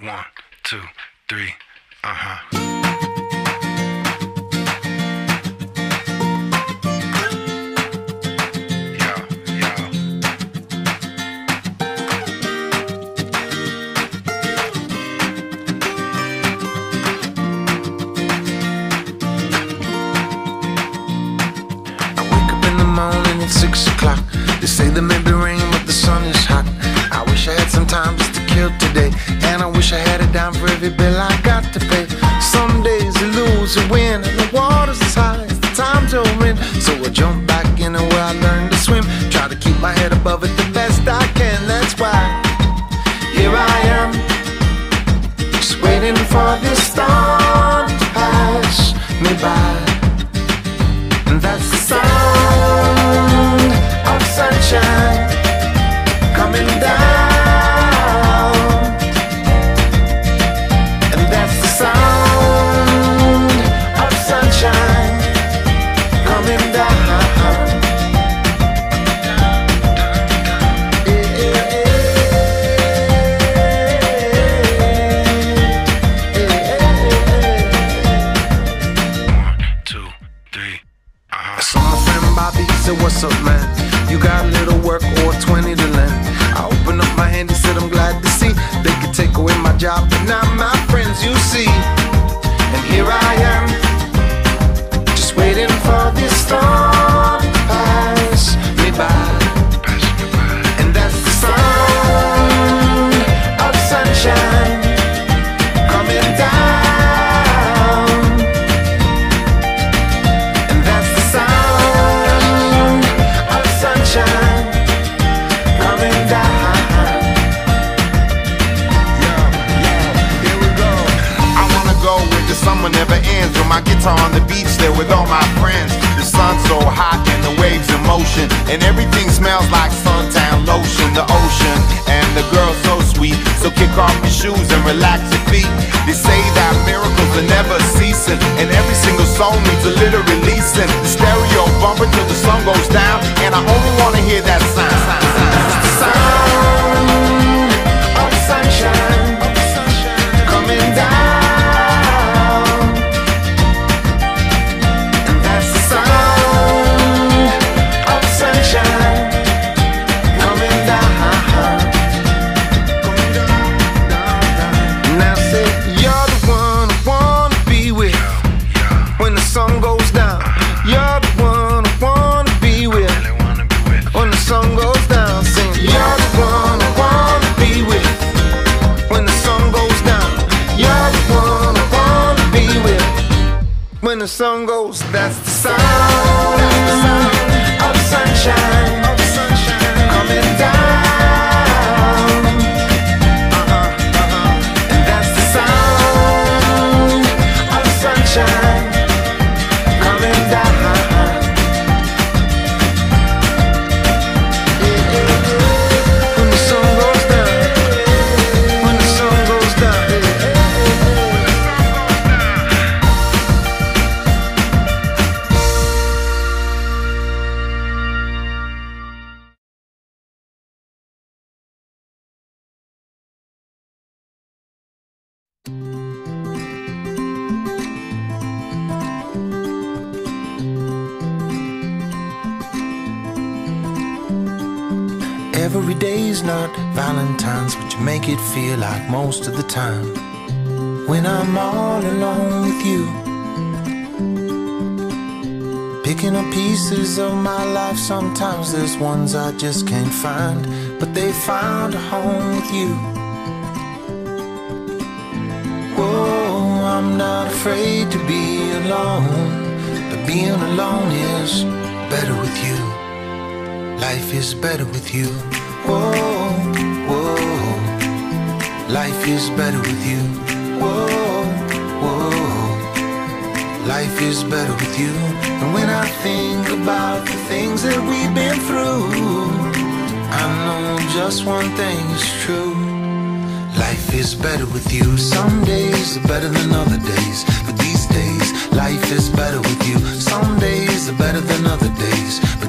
1, 2, 3, uh-huh. Morning at 6 o'clock. They say there may be rain, but the sun is hot. I wish I had some time just to kill today, and I wish I had a dime for every bill I got to pay. Some days you lose, you win, and the water's as high as the time to win. So I jump back in where I learned to swim. Try to keep my head above it the best I can. That's why here I am, just waiting for this storm to pass me by. And that's the sound of sunshine coming down. And that's the sound of sunshine coming down. What's up, man? You got a little work or 20 to lend? I opened up my hand and said I'm glad to see they could take away my job, but not my friends, you see. And here I am, just waiting for this storm to pass me by. And that's the sound of sunshine coming down. And that's the sound sunshine coming down. Here we go. I wanna go where the summer never ends, with my guitar on the beach there with all my friends. The sun's so hot and the waves in motion, and everything smells like suntan lotion. The ocean and the girl so sweet, so kick off your shoes and relax your feet. They say that miracles are never ceasing, and every single song needs a little releasing. The stereo bumper till the sun goes down, and I only wanna hear that sound. The sound of sunshine coming down. And that's the sound of sunshine coming down. Now say you're the one I wanna be with when the sun goes down. You're the one I wanna be with when the sun goes down. Sing, you're the one I wanna be with when the sun goes down. You're the one I wanna be with when the sun goes. That's the sound of sunshine coming down. And that's the sound of sunshine coming down. When the sun goes down, when the sun goes down. Every day's not Valentine's, but you make it feel like most of the time. When I'm all alone with you, picking up pieces of my life, sometimes there's ones I just can't find, but they found a home with you. Whoa, I'm not afraid to be alone, but being alone is better with you. Life is better with you. Whoa, whoa. Life is better with you. Whoa, whoa. Life is better with you. And when I think about the things that we've been through, I know just one thing is true. Life is better with you. Some days are better than other days, but these days life is better with you. Some days are better than other days,